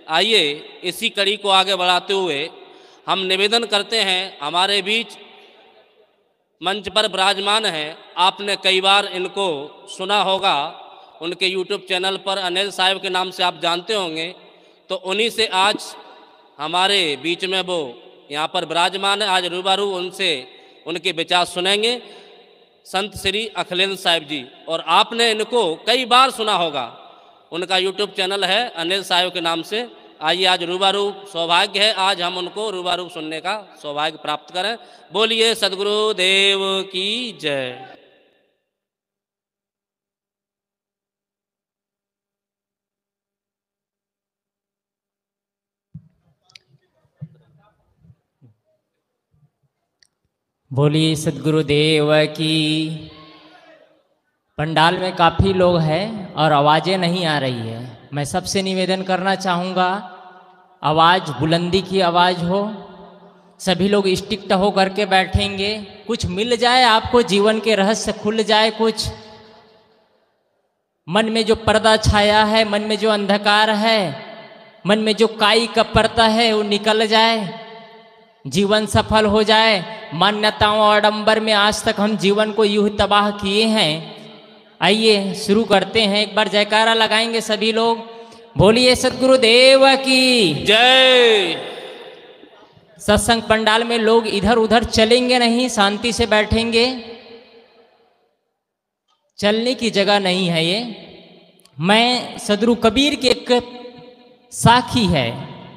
आइए इसी कड़ी को आगे बढ़ाते हुए हम निवेदन करते हैं, हमारे बीच मंच पर विराजमान हैं, आपने कई बार इनको सुना होगा, उनके यूट्यूब चैनल पर अनिल साहब के नाम से आप जानते होंगे। तो उन्हीं से आज हमारे बीच में वो यहाँ पर विराजमान है, आज रूबरू उनसे उनके विचार सुनेंगे संत श्री अखिलेंद्र साहब जी। और आपने इनको कई बार सुना होगा, उनका यूट्यूब चैनल है अनिल साहब के नाम से। आइए आज रूबरू सौभाग्य है, आज हम उनको रूबरू सुनने का सौभाग्य प्राप्त करें। बोलिए सद्गुरु देव की जय। बोलिए सद्गुरुदेव की। पंडाल में काफ़ी लोग हैं और आवाज़ें नहीं आ रही है। मैं सबसे निवेदन करना चाहूँगा, आवाज़ बुलंदी की आवाज़ हो, सभी लोग स्टिक्ट हो करके बैठेंगे, कुछ मिल जाए आपको, जीवन के रहस्य खुल जाए, कुछ मन में जो पर्दा छाया है, मन में जो अंधकार है, मन में जो काई का पर्दा है वो निकल जाए, जीवन सफल हो जाए। मान्यताओं और आडंबर में आज तक हम जीवन को यूं ही तबाह किए हैं। आइए शुरू करते हैं, एक बार जयकारा लगाएंगे सभी लोग। बोलिए सद्गुरुदेव की जय। सत्संग पंडाल में लोग इधर उधर चलेंगे नहीं, शांति से बैठेंगे, चलने की जगह नहीं है ये। मैं सदगुरु कबीर के एक साखी है,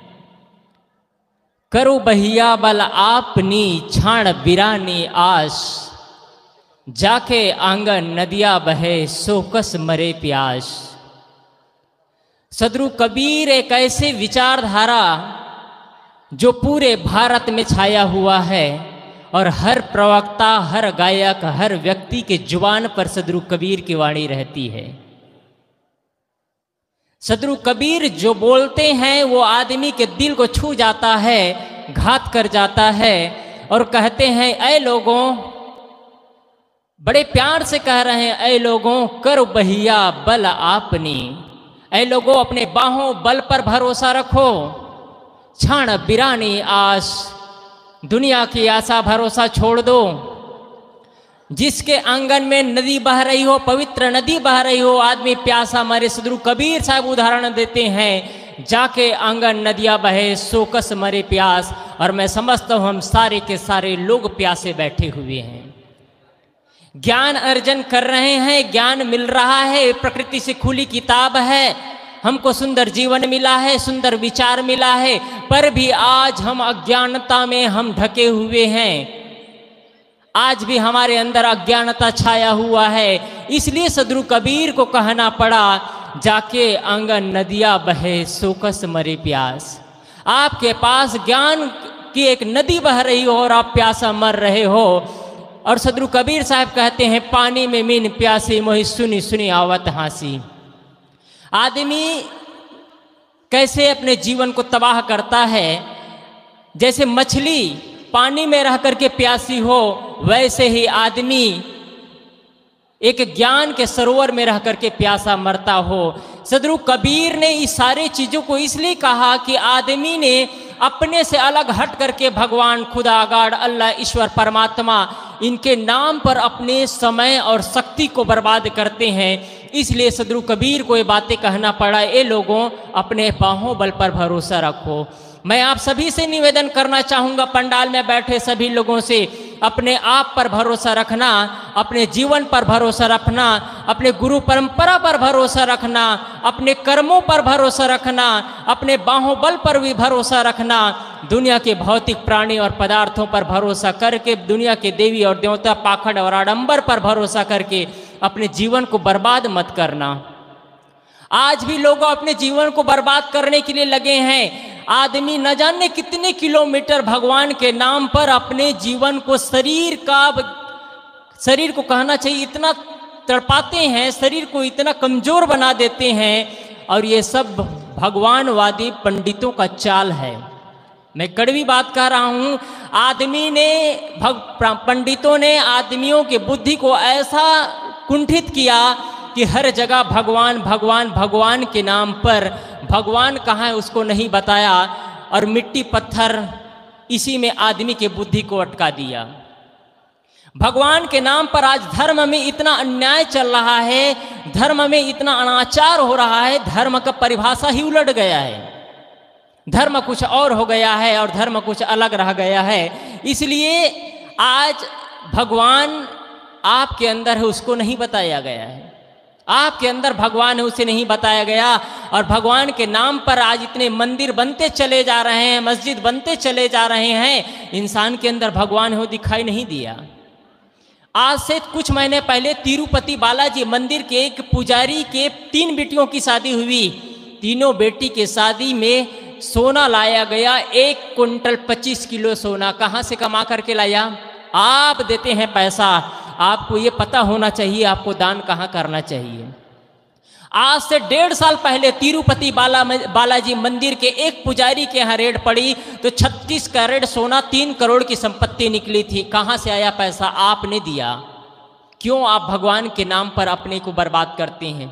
करो बहिया बल आपनी छाण बिरानी आस, जाके आंगन नदिया बहे सोकस मरे प्यास। सदगुरु कबीर एक ऐसे विचारधारा जो पूरे भारत में छाया हुआ है और हर प्रवक्ता, हर गायक, हर व्यक्ति के जुबान पर सदगुरु कबीर की वाणी रहती है। सदगुरु कबीर जो बोलते हैं वो आदमी के दिल को छू जाता है, घात कर जाता है और कहते हैं, ऐ लोगों, बड़े प्यार से कह रहे हैं, ऐ लोगों करो बहिया बल आपनी, ऐ लोगों अपने बाहों बल पर भरोसा रखो, छाण बिरानी आस, दुनिया की आशा भरोसा छोड़ दो। जिसके आंगन में नदी बह रही हो, पवित्र नदी बह रही हो, आदमी प्यासा मरे। सदगुरु कबीर साहब उदाहरण देते हैं, जाके आंगन नदियाँ बहे सोकस मरे प्यास। और मैं समझता हूँ हम सारे के सारे लोग प्यासे बैठे हुए हैं, ज्ञान अर्जन कर रहे हैं, ज्ञान मिल रहा है, प्रकृति से खुली किताब है, हमको सुंदर जीवन मिला है, सुंदर विचार मिला है, पर भी आज हम अज्ञानता में हम ढके हुए हैं। आज भी हमारे अंदर अज्ञानता छाया हुआ है। इसलिए सदगुरु कबीर को कहना पड़ा, जाके आंगन नदियाँ बहे सोकस मरे प्यास। आपके पास ज्ञान की एक नदी बह रही हो और आप प्यासा मर रहे हो। और सदगुरु कबीर साहब कहते हैं, पानी में मीन प्यासी मोहि सुनी सुनी आवत हांसी। आदमी कैसे अपने जीवन को तबाह करता है, जैसे मछली पानी में रह करके प्यासी हो, वैसे ही आदमी एक ज्ञान के सरोवर में रह करके प्यासा मरता हो। सदगुरु कबीर ने इस सारे चीज़ों को इसलिए कहा कि आदमी ने अपने से अलग हट करके भगवान, खुदा, गॉड, अल्लाह, ईश्वर, परमात्मा, इनके नाम पर अपने समय और शक्ति को बर्बाद करते हैं। इसलिए सदगुरु कबीर को ये बातें कहना पड़ा, ये लोगों अपने बाहों बल पर भरोसा रखो। मैं आप सभी से निवेदन करना चाहूँगा, पंडाल में बैठे सभी लोगों से, अपने आप पर भरोसा रखना, अपने जीवन पर भरोसा रखना, अपने गुरु परंपरा पर भरोसा रखना, अपने कर्मों पर भरोसा रखना, अपने बाहों बल पर भी भरोसा रखना। दुनिया के भौतिक प्राणी और पदार्थों पर भरोसा करके, दुनिया के देवी और देवता, पाखंड और आडंबर पर भरोसा करके अपने जीवन को बर्बाद मत करना। आज भी लोग अपने जीवन को बर्बाद करने के लिए लगे हैं। आदमी न जाने कितने किलोमीटर भगवान के नाम पर अपने जीवन को, शरीर को कहना चाहिए, इतना तड़पाते हैं, शरीर को इतना कमजोर बना देते हैं। और ये सब भगवानवादी पंडितों का चाल है। मैं कड़वी बात कह रहा हूँ। आदमी ने, पंडितों ने आदमियों की बुद्धि को ऐसा कुंठित किया कि हर जगह भगवान भगवान भगवान के नाम पर, भगवान कहाँ है उसको नहीं बताया, और मिट्टी पत्थर इसी में आदमी के बुद्धि को अटका दिया। भगवान के नाम पर आज धर्म में इतना अन्याय चल रहा है, धर्म में इतना अनाचार हो रहा है, धर्म का परिभाषा ही उलट गया है, धर्म कुछ और हो गया है और धर्म कुछ अलग रह गया है। इसलिए आज भगवान आपके अंदर है उसको नहीं बताया गया है, आपके अंदर भगवान है उसे नहीं बताया गया। और भगवान के नाम पर आज इतने मंदिर बनते चले जा रहे हैं, मस्जिद बनते चले जा रहे हैं, इंसान के अंदर भगवान है वो दिखाई नहीं दिया। आज से कुछ महीने पहले तिरुपति बालाजी मंदिर के एक पुजारी के 3 बेटियों की शादी हुई। तीनों बेटी के शादी में सोना लाया गया, 1 कुंटल 25 किलो सोना। कहाँ से कमा करके लाया? आप देते हैं पैसा, आपको ये पता होना चाहिए आपको दान कहाँ करना चाहिए। आज से 1.5 साल पहले तिरुपति बालाजी मंदिर के एक पुजारी के यहाँ रेड पड़ी तो 36 कैरेट सोना, 3 करोड़ की संपत्ति निकली थी। कहाँ से आया पैसा? आपने दिया। क्यों आप भगवान के नाम पर अपने को बर्बाद करते हैं?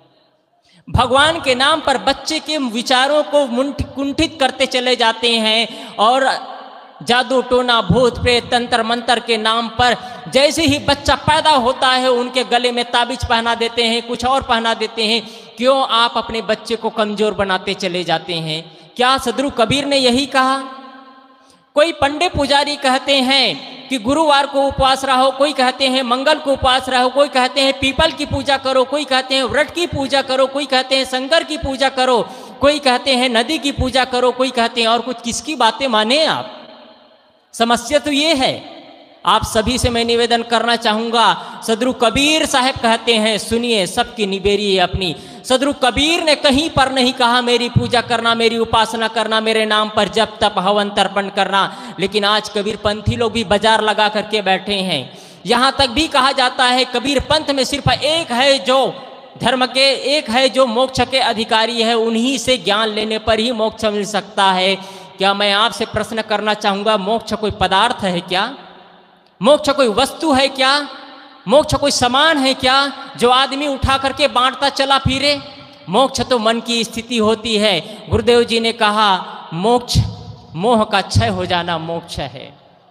भगवान के नाम पर बच्चे के विचारों को कुंठित करते चले जाते हैं और जादू टोना भूत प्रेत तंत्र मंत्र के नाम पर जैसे ही बच्चा पैदा होता है उनके गले में ताबीज पहना देते हैं, कुछ और पहना देते हैं। क्यों आप अपने बच्चे को कमजोर बनाते चले जाते हैं? क्या सदगुरु कबीर ने यही कहा? कोई पंडित पुजारी कहते हैं कि गुरुवार को उपवास रहो, कोई कहते हैं मंगल को उपवास रहो, कोई कहते हैं पीपल की पूजा करो, कोई कहते हैं व्रत की पूजा करो, कोई कहते हैं शंकर की पूजा करो, कोई कहते हैं नदी की पूजा करो, कोई कहते हैं और कुछ। किसकी बातें माने आप? समस्या तो ये है। आप सभी से मैं निवेदन करना चाहूँगा, सदगुरु कबीर साहब कहते हैं, सुनिए सबकी निबेरिए अपनी। सदगुरु कबीर ने कहीं पर नहीं कहा मेरी पूजा करना, मेरी उपासना करना, मेरे नाम पर जप तप हवन तर्पण करना। लेकिन आज कबीर पंथी लोग भी बाजार लगा करके बैठे हैं। यहाँ तक भी कहा जाता है कबीर पंथ में सिर्फ एक है जो धर्म के, एक है जो मोक्ष के अधिकारी है, उन्हीं से ज्ञान लेने पर ही मोक्ष मिल सकता है। क्या मैं आपसे प्रश्न करना चाहूँगा, मोक्ष कोई पदार्थ है क्या? मोक्ष कोई वस्तु है क्या? मोक्ष कोई सामान है क्या जो आदमी उठा करके बांटता चला फिरे? मोक्ष तो मन की स्थिति होती है। गुरुदेव जी ने कहा मोक्ष मोह का क्षय हो जाना मोक्ष है।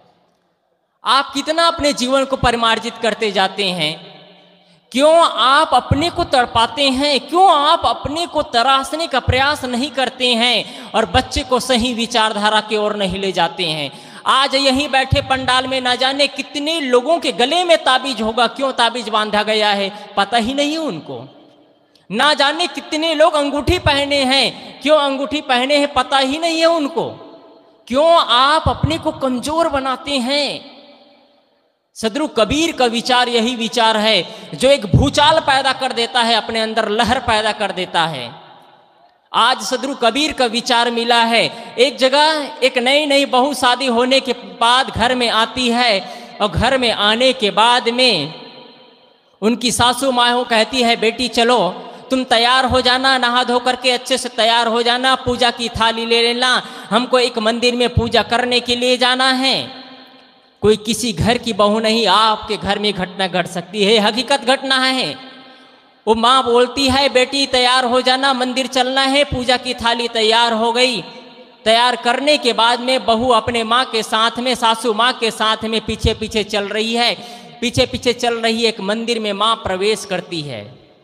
आप कितना अपने जीवन को परिमार्जित करते जाते हैं? क्यों आप अपने को तड़पाते हैं? क्यों आप अपने को तराशने का प्रयास नहीं करते हैं और बच्चे को सही विचारधारा की ओर नहीं ले जाते हैं? आज यहीं बैठे पंडाल में ना जाने कितने लोगों के गले में ताबीज होगा। क्यों ताबीज बांधा गया है पता ही नहीं उनको। ना जाने कितने लोग अंगूठी पहने हैं, क्यों अंगूठी पहने हैं पता ही नहीं है उनको। क्यों आप अपने को कमजोर बनाते हैं? सदगुरु कबीर का विचार यही विचार है जो एक भूचाल पैदा कर देता है, अपने अंदर लहर पैदा कर देता है। आज सदगुरु कबीर का विचार मिला है। एक जगह एक नई नई बहू शादी होने के बाद घर में आती है और घर में आने के बाद में उनकी सासू माँ कहती है बेटी चलो तुम तैयार हो जाना, नहा धो करके अच्छे से तैयार हो जाना, पूजा की थाली ले लेना, हमको एक मंदिर में पूजा करने के लिए जाना है। कोई किसी घर की बहू नहीं, आपके घर में घटना घट सकती है, हकीकत घटना है। वो माँ बोलती है बेटी तैयार हो जाना, मंदिर चलना है। पूजा की थाली तैयार हो गई। तैयार करने के बाद में बहू अपने माँ के साथ में, सासू माँ के साथ में पीछे पीछे चल रही है। पीछे पीछे चल रही है। एक मंदिर में माँ प्रवेश करती है।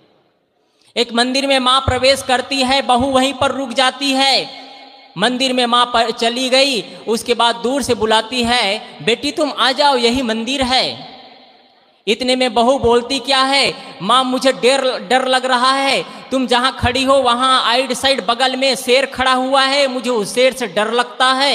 एक मंदिर में माँ प्रवेश करती है, बहू वहीं पर रुक जाती है। मंदिर में माँ पर चली गई, उसके बाद दूर से बुलाती है बेटी तुम आ जाओ यही मंदिर है। इतने में बहू बोलती क्या है, माँ मुझे डर लग रहा है, तुम जहाँ खड़ी हो वहाँ आइड साइड बगल में शेर खड़ा हुआ है, मुझे उस शेर से डर लगता है,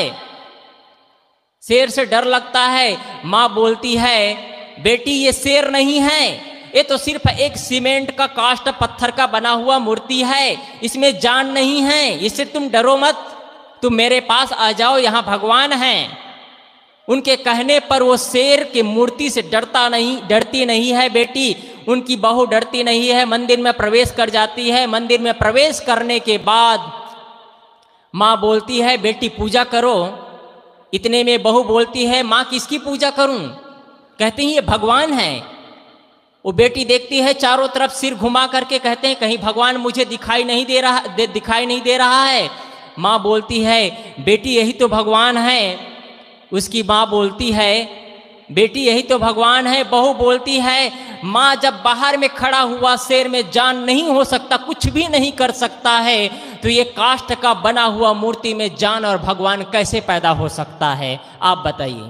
शेर से डर लगता है। माँ बोलती है बेटी ये शेर नहीं है, ये तो सिर्फ एक सीमेंट का कास्ट पत्थर का बना हुआ मूर्ति है, इसमें जान नहीं है, इससे तुम डरो मत, तुम मेरे पास आ जाओ, यहाँ भगवान हैं। उनके कहने पर वो शेर की मूर्ति से डरती नहीं है बेटी। उनकी बहू डरती नहीं है, मंदिर में प्रवेश कर जाती है। मंदिर में प्रवेश करने के बाद माँ बोलती है बेटी पूजा करो। इतने में बहू बोलती है माँ किसकी पूजा करूं? कहते हैं ये भगवान हैं। वो बेटी देखती है चारों तरफ, सिर घुमा करके कहते हैं कहीं भगवान मुझे दिखाई नहीं दे रहा है। माँ बोलती है बेटी यही तो भगवान है। उसकी माँ बोलती है बेटी यही तो भगवान है। बहू बोलती है माँ जब बाहर में खड़ा हुआ शेर में जान नहीं हो सकता, कुछ भी नहीं कर सकता है, तो ये काष्ठ का बना हुआ मूर्ति में जान और भगवान कैसे पैदा हो सकता है, आप बताइए।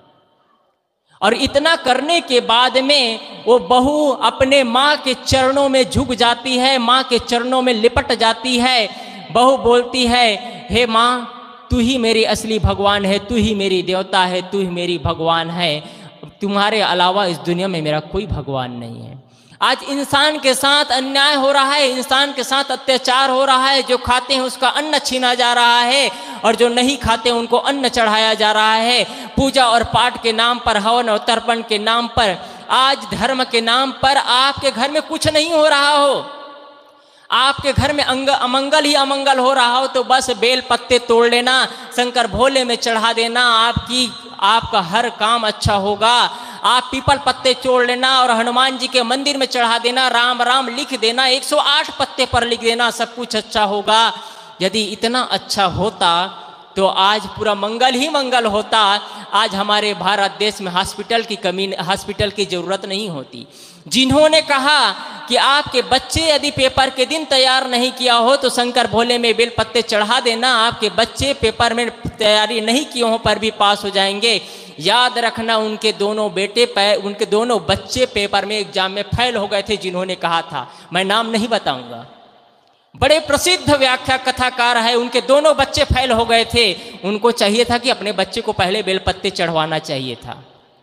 और इतना करने के बाद में वो बहू अपने माँ के चरणों में झुक जाती है, माँ के चरणों में लिपट जाती है। बहू बोलती है हे माँ, तू ही मेरी असली भगवान है, तू ही मेरी देवता है, तू ही मेरी भगवान है, तुम्हारे अलावा इस दुनिया में मेरा कोई भगवान नहीं है। आज इंसान के साथ अन्याय हो रहा है, इंसान के साथ अत्याचार हो रहा है। जो खाते हैं उसका अन्न छीना जा रहा है और जो नहीं खाते उनको अन्न चढ़ाया जा रहा है। पूजा और पाठ के नाम पर, हवन और तर्पण के नाम पर, आज धर्म के नाम पर आपके घर में कुछ नहीं हो रहा हो, आपके घर में अमंगल ही अमंगल हो रहा हो, तो बस बेल पत्ते तोड़ लेना, शंकर भोले में चढ़ा देना, आपका हर काम अच्छा होगा। आप पीपल पत्ते तोड़ लेना और हनुमान जी के मंदिर में चढ़ा देना, राम राम लिख देना, 108 पत्ते पर लिख देना, सब कुछ अच्छा होगा। यदि इतना अच्छा होता तो आज पूरा मंगल ही मंगल होता। आज हमारे भारत देश में हॉस्पिटल की ज़रूरत नहीं होती। जिन्होंने कहा कि आपके बच्चे यदि पेपर के दिन तैयार नहीं किया हो तो शंकर भोले में बेल पत्ते चढ़ा देना, आपके बच्चे पेपर में तैयारी नहीं किए हो पर भी पास हो जाएंगे। याद रखना उनके दोनों बच्चे पेपर में एग्जाम में फेल हो गए थे जिन्होंने कहा था, मैं नाम नहीं बताऊंगा। बड़े प्रसिद्ध व्याख्या कथाकार है, उनके दोनों बच्चे फेल हो गए थे। उनको चाहिए था कि अपने बच्चे को पहले बेलपत्ते चढ़वाना चाहिए था।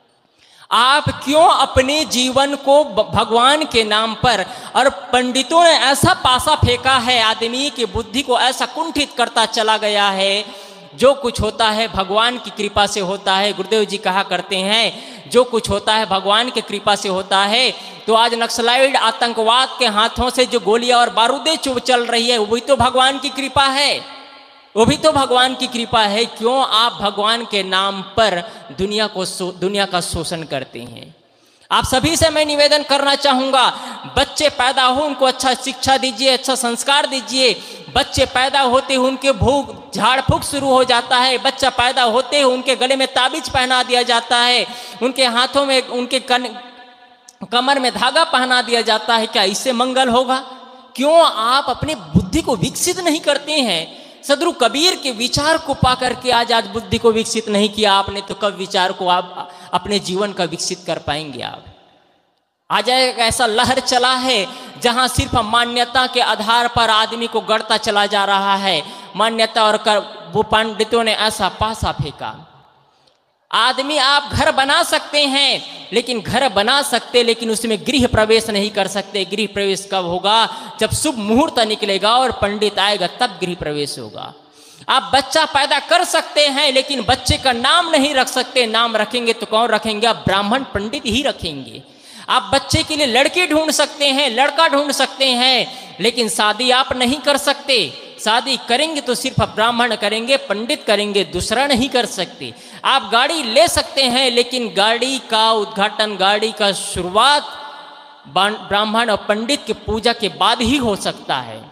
आप क्यों अपने जीवन को भगवान के नाम पर, और पंडितों ने ऐसा पासा फेंका है, आदमी की बुद्धि को ऐसा कुंठित करता चला गया है। जो कुछ होता है भगवान की कृपा से होता है। गुरुदेव जी कहा करते हैं जो कुछ होता है भगवान की कृपा से होता है। तो आज नक्सलाइड आतंकवाद के हाथों से जो गोलियां और बारूदें चल रही है, वो भी तो भगवान की कृपा है, वो भी तो भगवान की कृपा है। क्यों आप भगवान के नाम पर दुनिया का शोषण करते हैं? आप सभी से मैं निवेदन करना चाहूँगा, बच्चे पैदा हो उनको अच्छा शिक्षा दीजिए, अच्छा संस्कार दीजिए। बच्चे पैदा होते ही उनके झाड़ फूक शुरू हो जाता है। बच्चा पैदा होते ही उनके गले में ताबीज पहना दिया जाता है, उनके हाथों में, उनके कमर में धागा पहना दिया जाता है। क्या इससे मंगल होगा? क्यों आप अपनी बुद्धि को विकसित नहीं करते हैं? सदगुरु कबीर के विचार को पाकर के आज बुद्धि को विकसित नहीं किया आपने, तो कब विचार को आप अपने जीवन का विकसित कर पाएंगे? आप आज एक ऐसा लहर चला है जहां सिर्फ मान्यता के आधार पर आदमी को गढ़ता चला जा रहा है। मान्यता और वो पंडितों ने ऐसा पासा फेंका। आदमी आप घर बना सकते हैं, लेकिन घर बना सकते लेकिन उसमें गृह प्रवेश नहीं कर सकते। गृह प्रवेश कब होगा? जब शुभ मुहूर्त निकलेगा और पंडित आएगा, तब गृह प्रवेश होगा। आप बच्चा पैदा कर सकते हैं लेकिन बच्चे का नाम नहीं रख सकते। नाम रखेंगे तो कौन रखेंगे? आप ब्राह्मण पंडित ही रखेंगे। आप बच्चे के लिए लड़की ढूंढ सकते हैं, लड़का ढूंढ सकते हैं, लेकिन शादी आप नहीं कर सकते। शादी करेंगे तो सिर्फ ब्राह्मण करेंगे, पंडित करेंगे, दूसरा नहीं कर सकते। आप गाड़ी ले सकते हैं लेकिन गाड़ी का उद्घाटन, गाड़ी का शुरुआत ब्राह्मण और पंडित की पूजा के बाद ही हो सकता है।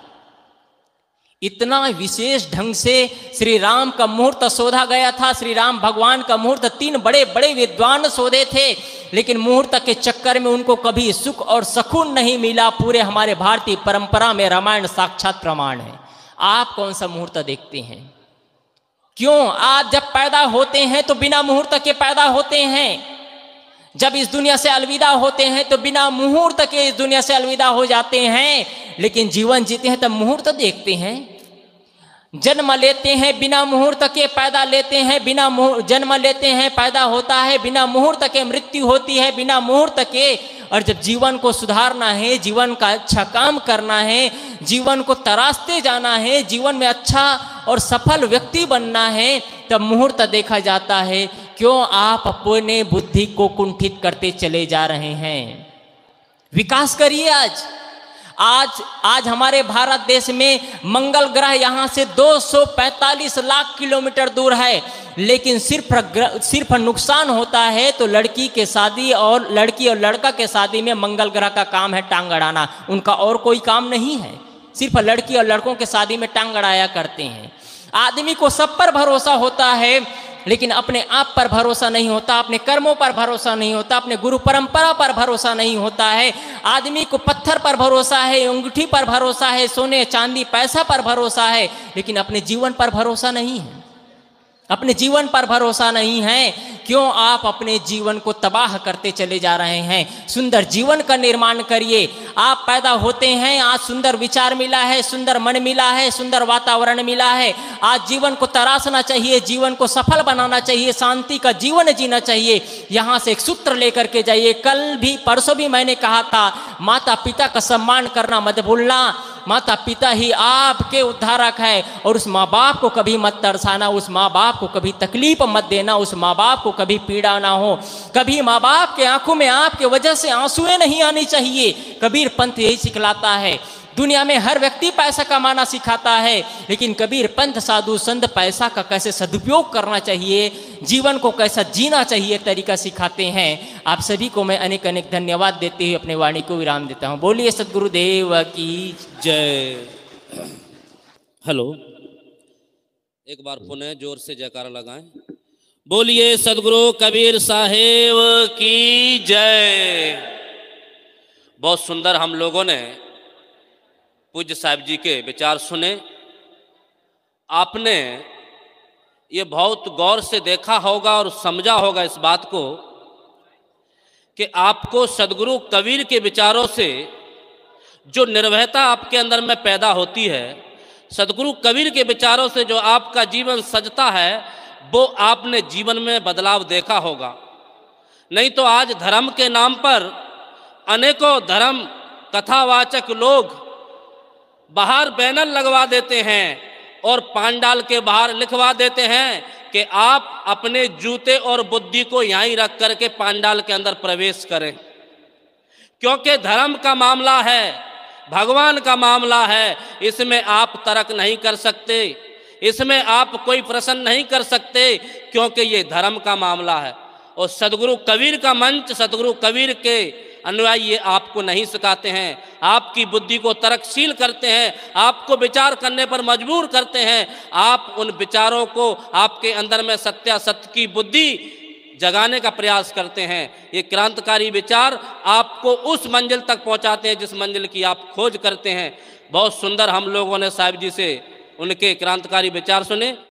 इतना विशेष ढंग से श्री राम का मुहूर्त शोधा गया था। श्री राम भगवान का मुहूर्त 3 बड़े बड़े विद्वान शोधे थे, लेकिन मुहूर्त के चक्कर में उनको कभी सुख और सुकून नहीं मिला। पूरे हमारे भारतीय परंपरा में रामायण साक्षात प्रमाण है। आप कौन सा मुहूर्त देखते हैं? क्यों आप जब पैदा होते हैं तो बिना मुहूर्त के पैदा होते हैं, जब इस दुनिया से अलविदा होते हैं तो बिना मुहूर्त के इस दुनिया से अलविदा हो जाते हैं, लेकिन जीवन जीते हैं तब मुहूर्त देखते हैं। जन्म लेते हैं बिना मुहूर्त के, पैदा लेते हैं बिना जन्म लेते हैं, पैदा होता है बिना मुहूर्त के, मृत्यु होती है बिना मुहूर्त के। और जब जीवन को सुधारना है, जीवन का अच्छा काम करना है, जीवन को तराशते जाना है, जीवन में अच्छा और सफल व्यक्ति बनना है, तब मुहूर्त देखा जाता है। क्यों आप अपने बुद्धि को कुंठित करते चले जा रहे हैं? विकास करिए। आज हमारे भारत देश में मंगल ग्रह यहाँ से 245 लाख किलोमीटर दूर है, लेकिन सिर्फ नुकसान होता है तो लड़की और लड़का के शादी में मंगल ग्रह का काम है टांग अड़ाना। उनका और कोई काम नहीं है, सिर्फ लड़की और लड़कों के शादी में टांग अड़ाया करते हैं। आदमी को सब पर भरोसा होता है, लेकिन अपने आप पर भरोसा नहीं होता, अपने कर्मों पर भरोसा नहीं होता, अपने गुरु परंपरा पर भरोसा नहीं होता है। आदमी को पत्थर पर भरोसा है, अंगूठी पर भरोसा है, सोने चांदी पैसा पर भरोसा है, लेकिन अपने जीवन पर भरोसा नहीं है। अपने जीवन पर भरोसा नहीं है। क्यों आप अपने जीवन को तबाह करते चले जा रहे हैं? सुंदर जीवन का निर्माण करिए। आप पैदा होते हैं, आज सुंदर विचार मिला है, सुंदर मन मिला है, सुंदर वातावरण मिला है। आज जीवन को तराशना चाहिए, जीवन को सफल बनाना चाहिए, शांति का जीवन जीना चाहिए। यहाँ से एक सूत्र लेकर के जाइए। परसों भी मैंने कहा था, माता पिता का सम्मान करना मत भूलना। माता पिता ही आपके उद्धारक है, और उस माँ बाप को कभी मत तरसाना, उस माँ बाप को कभी तकलीफ मत देना, उस माँ बाप को कभी पीड़ा ना हो। कभी माँ बाप के आंखों में आपके वजह से आंसुएं नहीं आनी चाहिए। कबीर पंथ यही सिखलाता है। दुनिया में हर व्यक्ति पैसा कमाना सिखाता है, लेकिन कबीर पंथ साधु संत पैसा का कैसे सदुपयोग करना चाहिए, जीवन को कैसा जीना चाहिए, तरीका सिखाते हैं। आप सभी को मैं अनेक अनेक धन्यवाद देते हुए अपने वाणी को विराम देता हूँ। बोलिए सदगुरुदेव की जय। हेलो, एक बार पुनः जोर से जयकारा लगाएं। बोलिए सदगुरु कबीर साहेब की जय। बहुत सुंदर हम लोगों ने पूज्य साहिब जी के विचार सुने। आपने ये बहुत गौर से देखा होगा और समझा होगा इस बात को कि आपको सदगुरु कबीर के विचारों से जो निर्भयता आपके अंदर में पैदा होती है, सदगुरु कबीर के विचारों से जो आपका जीवन सजता है, वो आपने जीवन में बदलाव देखा होगा। नहीं तो आज धर्म के नाम पर अनेकों धर्म कथावाचक लोग बाहर बैनर लगवा देते हैं और पांडाल के बाहर लिखवा देते हैं कि आप अपने जूते और बुद्धि को यहीं रख करके पांडाल के अंदर प्रवेश करें, क्योंकि धर्म का मामला है, भगवान का मामला है। इसमें आप तर्क नहीं कर सकते, इसमें आप कोई प्रश्न नहीं कर सकते, क्योंकि ये धर्म का मामला है। और सदगुरु कबीर का मंच, सदगुरु कबीर के अनुयायी ये आपको नहीं सिखाते हैं। आपकी बुद्धि को तर्कशील करते हैं, आपको विचार करने पर मजबूर करते हैं। आप उन विचारों को, आपके अंदर में सत्यासत्य की बुद्धि जगाने का प्रयास करते हैं। ये क्रांतिकारी विचार आपको उस मंजिल तक पहुंचाते हैं जिस मंजिल की आप खोज करते हैं। बहुत सुंदर हम लोगों ने साहिब जी से उनके क्रांतिकारी विचार सुने।